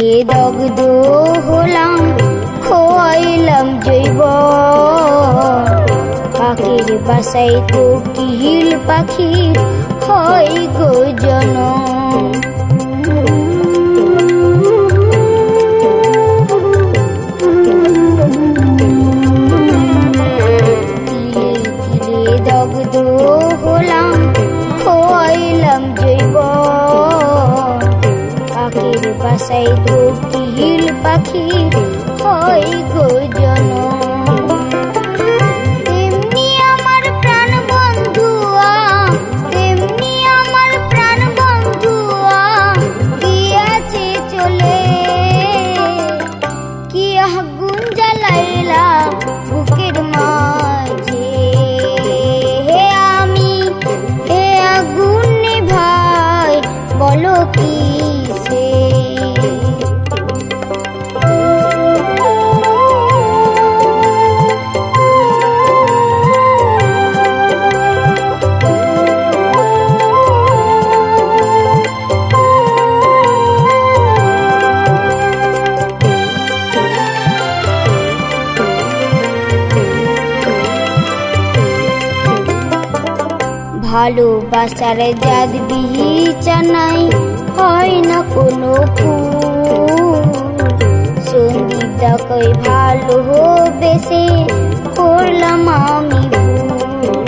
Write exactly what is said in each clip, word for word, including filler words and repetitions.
তিলে দগ্ধ হলাম, খোয়াইলাম জৈব পাখির বাসায় কোকিল পাখি হয় গো জনম। তিলে তিলে দগ্ধ হলাম, খোয়াইলাম জৈব পাখির বাসায় কোকিল পাখি হয় গো জনম। ভালোবাসার জাত বিছানাই হয় না কোনো ফুল, সন্দীপদা কই ভালোবেসে করলাম আমি ভুল।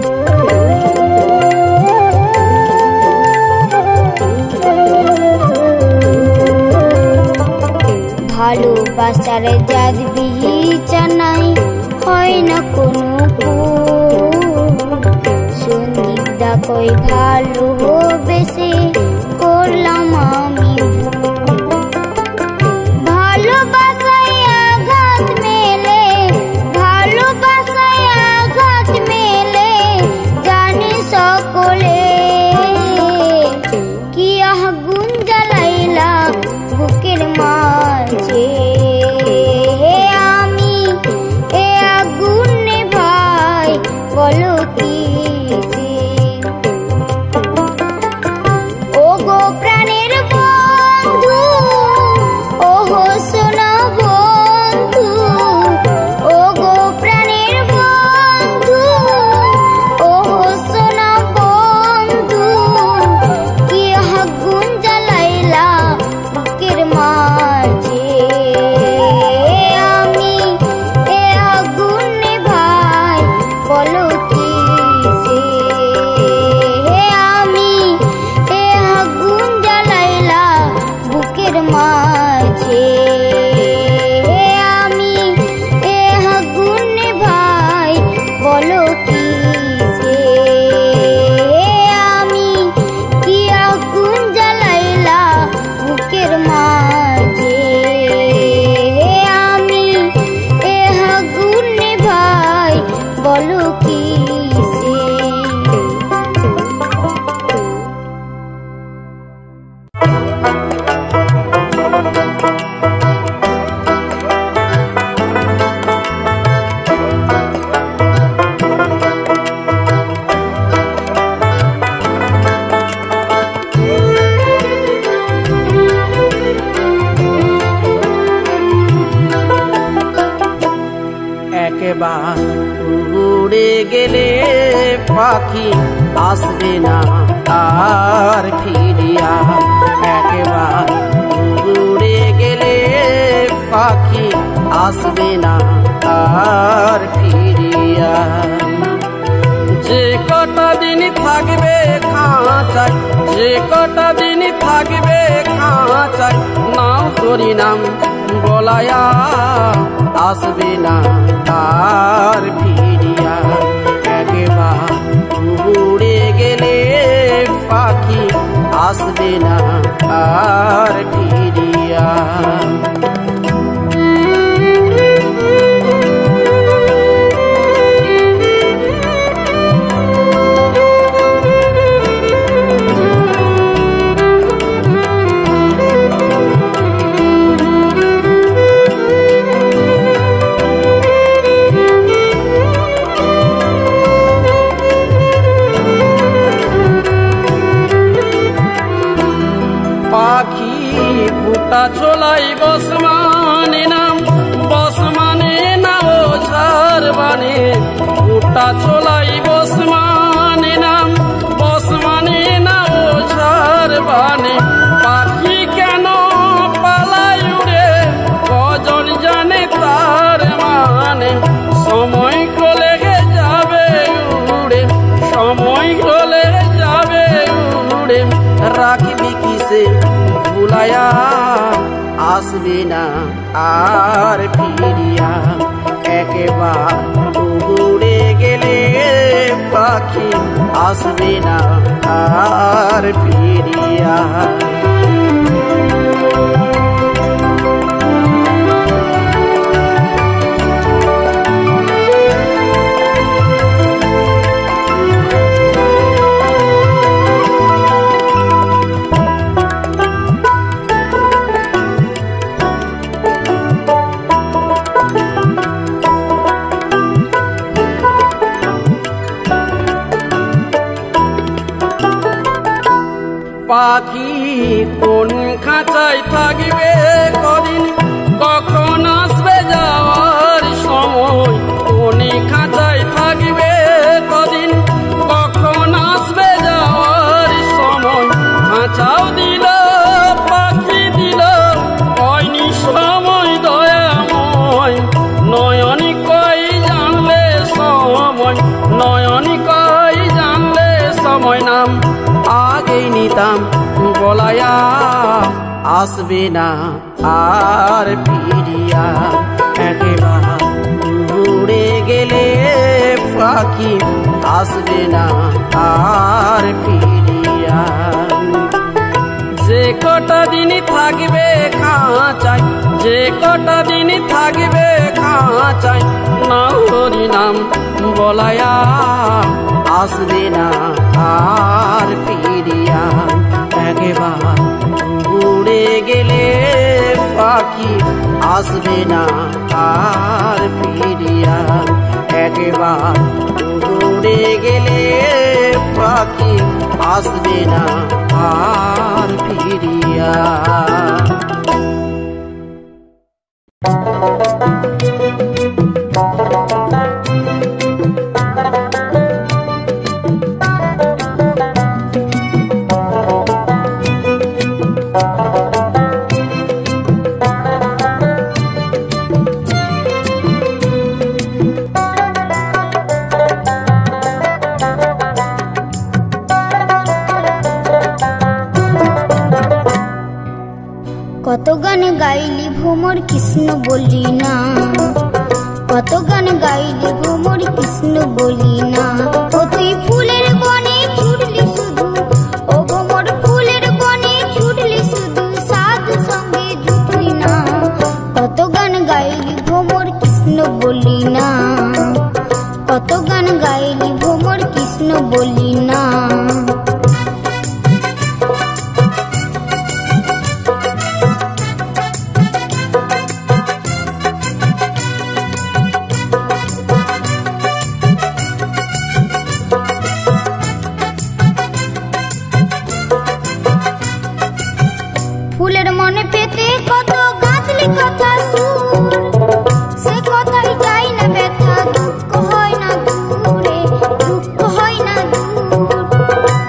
ভালোবাসার জাত বিছানাই হয় না কোনো ফুল, সন্দীপদা কই ভালোবেসে করলাম আমি ভুল। ভালোবাসায় আঘাত মেলে, ভালোবাসায় আঘাত মেলে জানি সকলে, কি আগুন জ্বালাইলা বুকের মাঝে আমি, এ আগুন নেভাই বলো কি। উড়ে গেলে পাখি আসবে না আর ফিরিয়া, একবার উড়ে গেলে পাখি আসবে না আর ফিরিয়া। যে কটা দিন থাকবে খাঁচায়, যে কটা দিন থাকবে খাঁচায় নাম করি নাম বলায়া, আসবে না আর ফিরিয়া। একবার উড়ে গেলে পাখি আসবে না আর ফিরিয়া। ছোলা গেছে ভুলায়া আসবে না আর ফিরিয়া একবার উড়ে গেলে পাখি আসবে না আর ফিরিয়া পাখি কোন খাঁচায় থাকবে কদিন কখন আসবে যাওয়ার সময় কোন খাঁচায় থাকবে কদিন কখন আসবে যাওয়ার সময় খাঁচাও দিল পাখি দিল হয়নি সময় দয়াময় নয়নি কই জানলে সময় নয়নি কই জানলে সময় নাম আগেই নিতাম বলায়া আসবে না আর ফিরিয়া একবার উড়ে গেলে পাখি আসবে না আর ফিরিয়া যে কটা দিন থাকবে খাঁচাই যে কটা দিন থাকবে খাঁচাই না হরি নাম বলায়া আসবে না আর ফিরিয়া একবার উড়ে গেলে পাখি আসবে না আর ফিরিয়া একবার উড়ে গেলে পাখি আসবে না আর ফিরিয়া কত গান গাইলি ভ্রমর কৃষ্ণ বলি না কত গান গাইলি ভ্রমর কৃষ্ণ বলি না ও তুই ফুলের বনে ছুটলি শুধু ও ভ্রমর ফুলের বনে ছুটলি শুধু সাধু সঙ্গে জুটলি না কত গান গাইলি ভ্রমর কৃষ্ণ বলি না কত গান গাইলি ভ্রমর কৃষ্ণ বলি না ফুলের মনে পেতে কত গাছলি কথা সুর সে কথাই যাই না ব্যথা দুঃখ হয় না দূরে দুঃখ হয় না দূর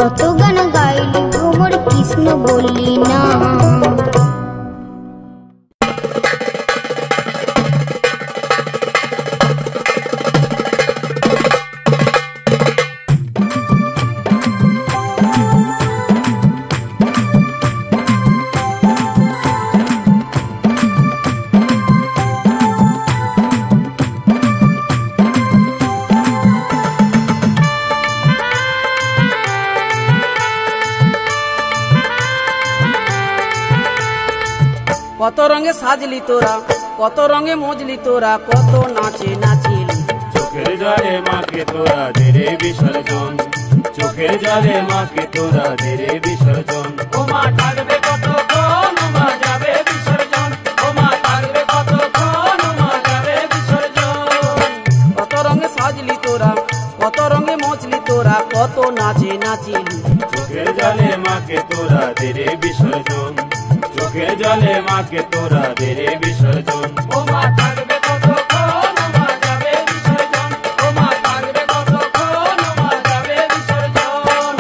কত গান গাইলি ভ্রমর কৃষ্ণ বললি না। কত রঙে সাজলি তোরা, কত রঙে মজলি তোরা, কত নাচে নাচিলি। চোখের জলে মাকে তোরা দেরে বিসর্জন, চোখের জলে মাকে তোরা দেরে বিসর্জন। ও মা থাকবে কতক্ষণ, ও মা যাবে বিসর্জন, ও মা থাকবে কতক্ষণ, ও মা যাবে বিসর্জন। কত রঙে সাজলি তোরা, কত রঙে মজলি তোরা, কত নাচে নাচিলি। চোখের জলে মাকে তোরা দেরে বিসর্জন, চোখের জলে মাকে তোরা দেরে বিসর্জন। ও মা থাকবে কতক্ষণ, ও মা যাবে বিসর্জন, ও মা থাকবে কতক্ষণ, ও মা যাবে বিসর্জন।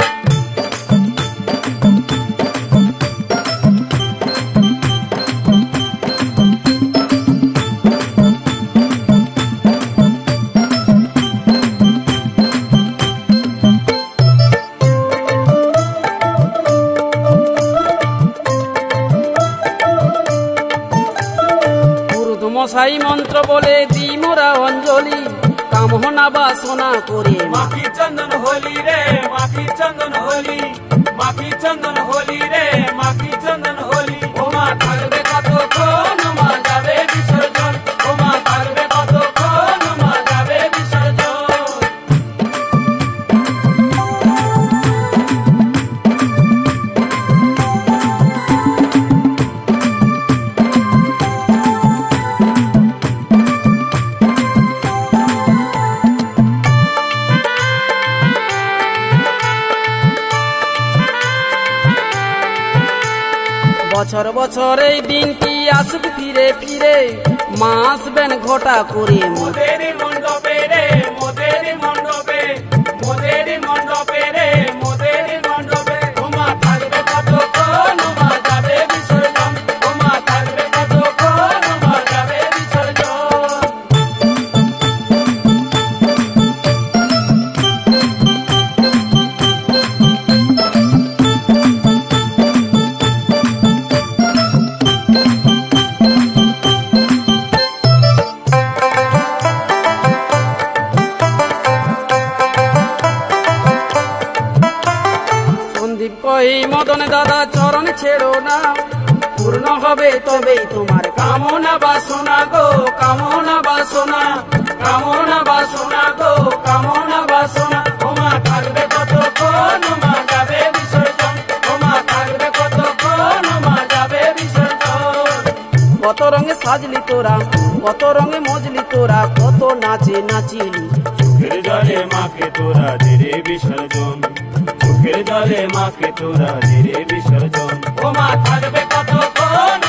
মশাই মন্ত্র বলে দি মোরা অঞ্জলি, কামনা বাসনা করে মাখি চন্দন হোলি রে, মাখি চন্দন হোলি, মাখি চন্দন হোলি রে, মাখি চন্দন হোলি। ও মা থাকবে কতক্ষণ, ও মা যাবে বিসর্জন, ও মা থাকবে কতক্ষণ, ও মা যাবে বিসর্জন। বছর বছর এই দিনটি আসুক ফিরে ফিরে, মা আসবেন ঘটা করে মোদের মণ্ডপে রে, মোদের মণ্ডপে, মোদের মণ্ডপে রে, মোদের মণ্ডপে। ও মা থাকবে কতক্ষণ, ও মা যাবে বিসর্জন, ও মা থাকবে কতক্ষণ, ও মা যাবে বিসর্জন। কই মদন দাদা চরণ ছেড়ো না, পূর্ণ হবে তবেই তোমার কামনা বাসনা গো, কামনা বাসনা, কামনা বাসনা গো, কামনা বাসনা। ও মা থাকবে কতক্ষণ, ও মা যাবে বিসর্জন, ও মা থাকবে কতক্ষণ, ও মা যাবে বিসর্জন। কত রঙে সাজলি তোরা, কত রঙে মজলি তোরা, কত নাচে নাচিলি। চোখের জলে মাকে তোরা দেরে বিসর্জন, চোখের জলে মাকে তোরা দেরে বিসর্জন। ও মা থাকবে কতক্ষণ,